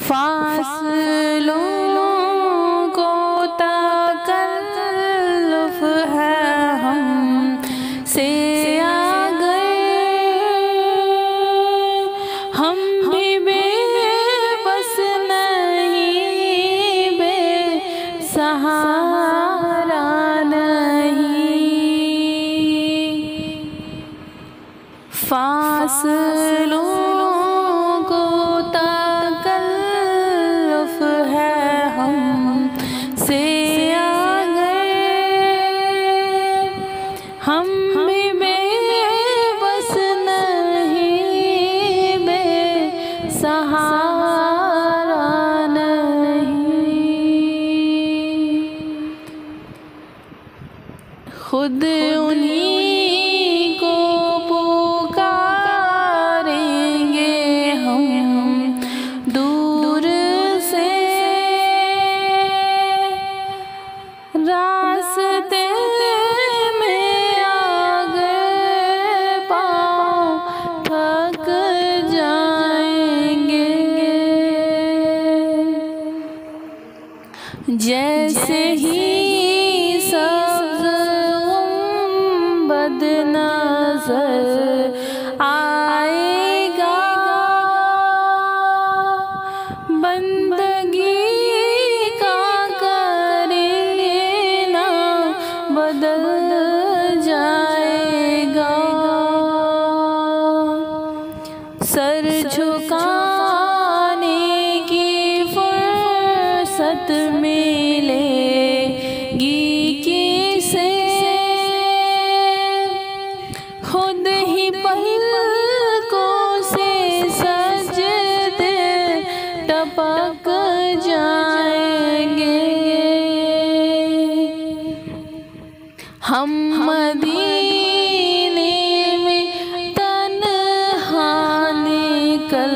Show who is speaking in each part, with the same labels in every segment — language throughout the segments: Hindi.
Speaker 1: फासलों को तकल्लुफ़ है हमसे आगे, हम भी बेबस नहीं, बेसहारा नहीं। फासलों को तकल्लुफ़ है हमसे आगे, हम भी बेबस नहीं, बेसहारा नहीं। खुद उन्हीं को पुकारेंगे हम दूर से, रास्ते में आगे पाँव थक जाएंगे। जैसे ही सब्ज़ गुंबद नज़र आएगा, बंदगी का करीना बदल जाएगा। सर झुकाने की फुर्सत मिलेगी किसे, खुद ही पलकों से सजदे टपक जाएंगे। हम मदीने में तन्हा निकल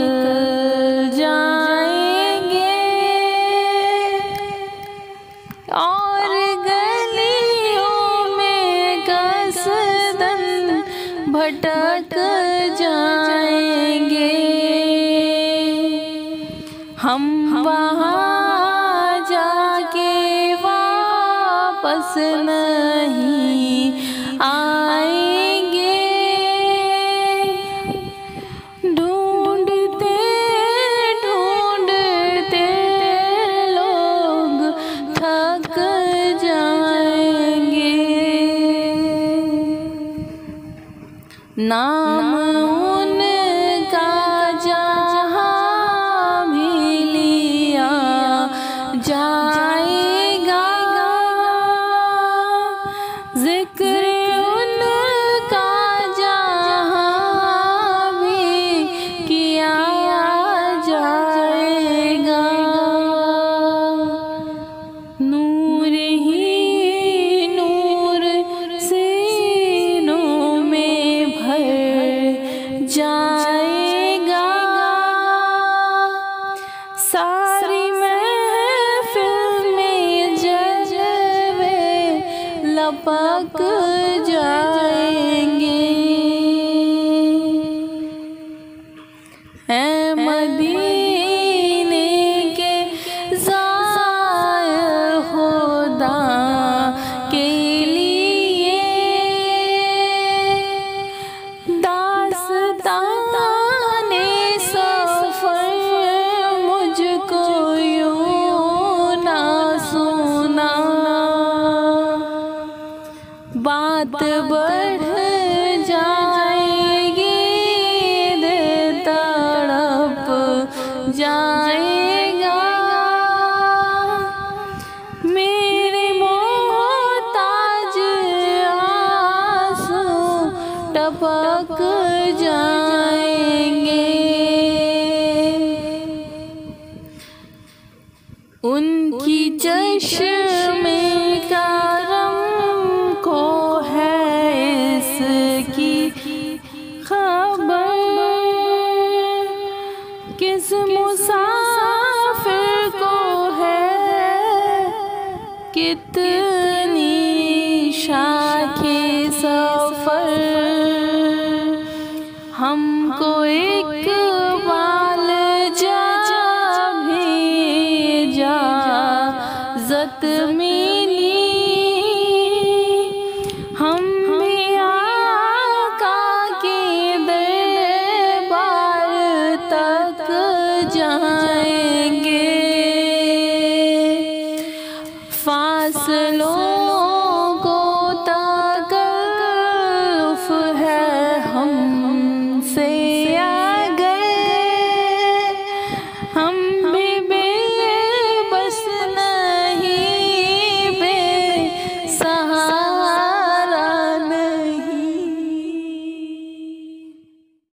Speaker 1: जाएंगे, और गलियों में कसदन भटक जाएंगे। हम वहाँ जाके वापस नहीं आएंगे, ढूंढते ढूंढते लोग थक जाएंगे। नाम उनका जहाँ भी लिया जाएगा, जिक्र उनका जहाँ भी किया जाएगा। नूर ही नूर सीनों में भर जाएगा, सारी महफिल में जलवे लपक जाएंगे। ऐ मदीने के ज़ायर खुदा के लिए, दास्ताने सफ़र मुझको यूं ना सुना। बात बढ़ जाएगी, दिल तड़प जाएगा, मेरे मोहताज आंसू टपक जाएंगे। उनकी चश्मे करम को है इसकी खबर, किस मुसाफिर को है कितनी शाखे सफर। हमको एक बाल जा भी फासलों